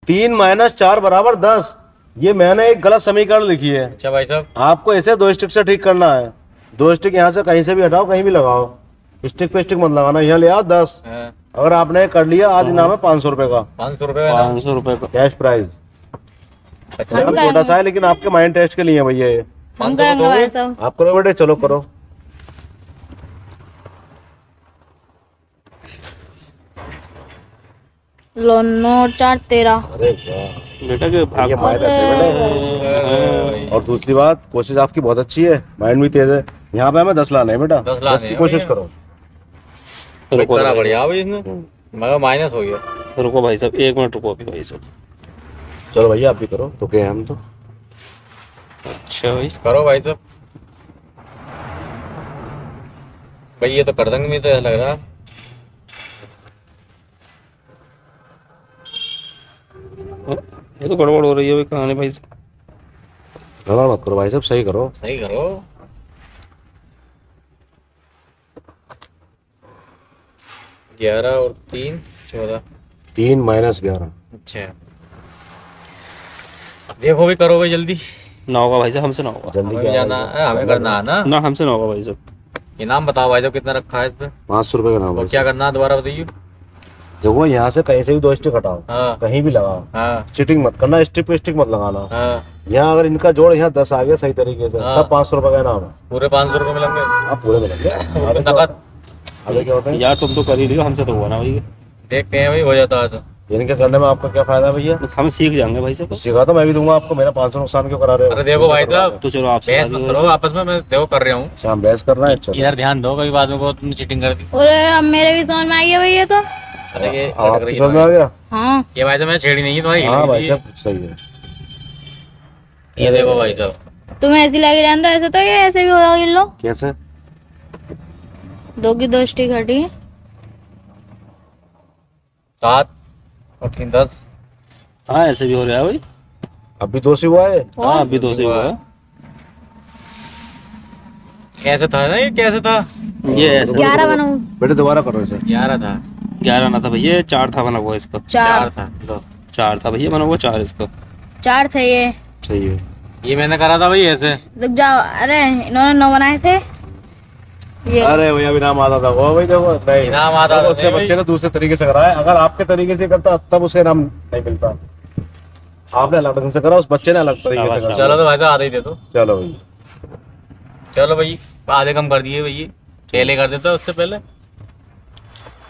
3 minus 4 बराबर 10। ये मैंने एक गलत समीकरण लिखी है। अच्छा भाई साहब, आपको इसे 2 स्टिक से ठीक करना है। 2 स्टिक यहाँ से कहीं से भी हटाओ, कहीं भी लगाओ, स्टिक पे स्टिक मत लगाना। यहाँ ले आओ 10। हाँ, अगर आपने कर लिया, आज इनाम है 500 रुपए का 500 रुपये का 500 रुपए का। Cash prize. अच्छा नाम छोटा सा है लेकिन आपके माइंड टेस्ट के लिए है भैया ये। हम करेंगे भाई साहब। आप करो बेटे, चलो करो। लो 9 4 13। अरे वाह बेटा के भाग ये माइंड ऐसे बेटे। और दूसरी बात, कोशिश आपकी बहुत अच्छी है, माइंड भी तेज है। यहाँ पे हमें 10 लाने हैं बेटा, 10 लाने 10 की हैं कोशिश भैया। करो। रुको करा भाई बढ़िया भाई इसने, मगर माइनस हो गया। साहब, रुको भाई साहब, 1 मिनट रुको अभी भाई साहब। चलो भैया आप भी करो, तो क्या हम तो। अच्छा भाई, करो भाई साहब। भाई ये तो कर देंगे, मुझे तो ऐसा लग रहा है। ये तो गड़बड़ हो रही है भाई कहानी भाई साहब। गड़बड़ मत करो भाई साहब, सही करो। सही करो। 11 और 3 14। 3 माइनस 11। अच्छा देखो भी, करो भाई जल्दी। ना होगा भाई साहब, हमसे ना होगा। जल्दी हमें क्या भी जाना है, हमें करना है ना। ना हमसे ना होगा भाई साहब। इनाम बताओ भाई साहब, कितना रखा है इस पे 500 रुपए का नाम और है। क्या करना है दोबारा बताइए। देखो यहाँ से कहीं से भी 2 स्टिक हटाओ, हाँ कहीं भी लगाओ, हाँ चिटिंग मत करना, स्टिक पे स्टिक मत लगाना। हाँ, यहाँ अगर इनका जोड़ यहाँ 10 आ गया सही तरीके से, हाँ। तब 500 रुपए का नाम है। पूरे 500 रुपये मिलेंगे। आप पूरे मिलेंगे। आगे क्या नकद होता है? आगे क्या होता है? यार तुम तो कर ही रही हो, हमसे तो हुआ ना भाई। देखते हैं भाई, हो जाता है तो। इनके करने में आपका क्या फायदा है भैया? बस हम सीख जाएंगे भाई साहब। सिखा तो मैं भी दूंगा आपको, मेरा 500 नुकसान क्यों करा रहे हो? अरे देखो भाई साहब, तो चलो आपसे बहस मत करो आपस में, मैं देखो कर रहा हूँ। अच्छा हम बहस कर रहे हैं। चलो इधर ध्यान दो, कभी बाद में को तुमने चीटिंग कर दी। अरे अब मेरे भी समझ में आई है भैया तो। अरे ये अब लटक रही आपकी है समझ में आ तुम्हारी। गया? हाँ ये भाई साहब मैं छेड़ी नहीं है तुम्हारी, हाँ हिल भाई गई साहब सही है। ये देखो भाई साहब। तुम्हें ऐसी लगी रहने दो, ऐसे तो ये ऐसे भी होगा गिन लो। कैसे? 2 की 2 स्टिक हटी। 7 और 3 10। हाँ ऐसे भी हो रहा है भाई। अभी 2 से हुआ है। हाँ अभी 2 से हुआ है। कैसे था ना, ये कैसे था? ये ऐसे 11 बनाऊं? बेटे दोबारा करो इसे। 11 था। 11 ना था भैया, 4 था बना हुआ इसका। 4 4 था। लो 4 था भैया बना हुआ, 4 इसका। 4 थे ये। सही है। ये मैंने करा था भाई ऐसे। रुक जाओ, अरे इन्होंने 9 बनाए थे ये। अरे भैया भी नाम आता था वो भाई, देखो नहीं इनाम आता देखो, था, उसके नहीं बच्चे ने दूसरे तरीके से करा है। अगर आपके तरीके से करता तब उसे नाम नहीं मिलता। आपने अलग ढंग से करा, उस बच्चे ने अलग तरीके से करा। चलो तो भाई साहब आधे ही दे दो। चलो भाई। चलो भाई, आधे कम कर दिए भाई, पहले कर देता उससे पहले।